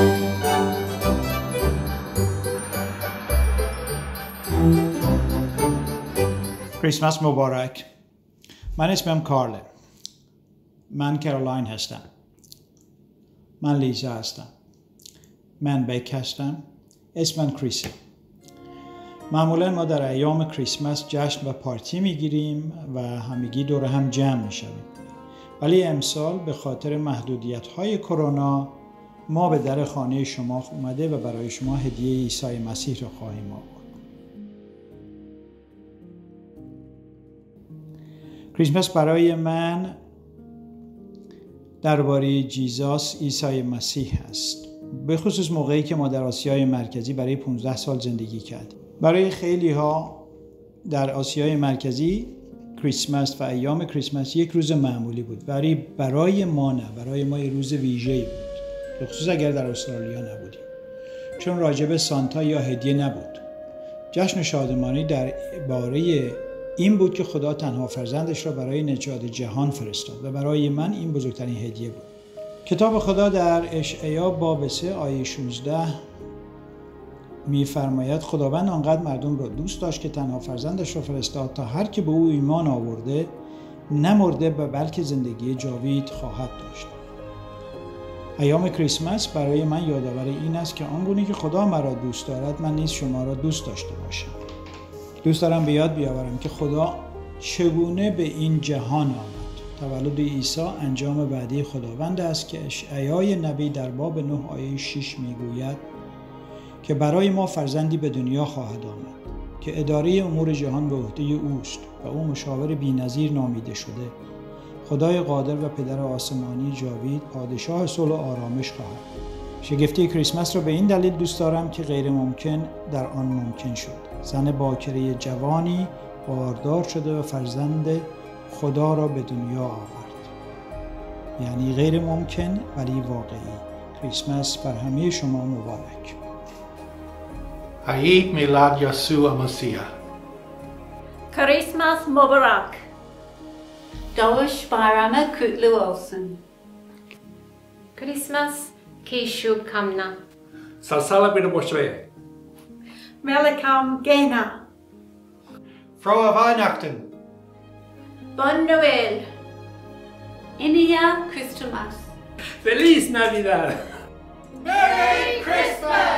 کریسمس مبارک. من اسمم کارله. من کارولاین هستم. من لیزا هستم. من بیک هستم. اسمم کریسه. معمولا ما در ایام کریسمس جشن و پارتی میگیریم و همگی دور هم جمع میشویم. ولی امسال به خاطر محدودیت‌های کرونا ما به در خانه شما اومده و برای شما هدیه عیسی مسیح را خواهیم آورد. کریسمس برای من درباره جیزاس عیسی مسیح است. به خصوص موقعی که ما در آسیای مرکزی برای 15 سال زندگی کردیم. برای خیلی ها در آسیای مرکزی کریسمس و ایام کریسمس یک روز معمولی بود. برای ما نه، برای ما یک روز ویژه‌ای بود. به خصوص اگر در استرالیا نبودیم. چون راجب سانتا یا هدیه نبود. جشن شادمانی در باره این بود که خدا تنها فرزندش را برای نجات جهان فرستاد و برای من این بزرگترین هدیه بود. کتاب خدا در اشعیا باب 3 آیه 16 می‌فرماید خداوند آنقدر مردم را دوست داشت که تنها فرزندش را فرستاد تا هر که به او ایمان آورده نمرده بلکه زندگی جاوید خواهد داشت. ایام کریسمس برای من یادآور این است که آنگونه که خدا مرا دوست دارد من نیز شما را دوست داشته باشم. دوست دارم به یاد بیاورم که خدا چگونه به این جهان آمد. تولد عیسی انجام وعده خداوند است که اشعیای نبی در باب 9 آیه 6 میگوید که برای ما فرزندی به دنیا خواهد آمد که اداره امور جهان به عهده اوست و او مشاور بی‌نظیر نامیده شده. خدای قادر و پدر آسمانی جاوید پادشاه صلح و آرامش خواهد. شگفتی کریسمس را به این دلیل دوست دارم که غیر ممکن در آن ممکن شد. زن باکره جوانی باردار شده و فرزند خدا را به دنیا آورد. یعنی غیر ممکن ولی واقعی. کریسمس بر همه شما مبارک. عید میلاد یسوع مسیح. کریسمس مبارک. Doğuş bayramı kutlu olsun. Christmas ki şubkamna. Salsala bir boşve. Welkom Gena. Frohe Weihnachten. Bon Noël. Inia Christmas. Feliz Navidad. Merry Christmas.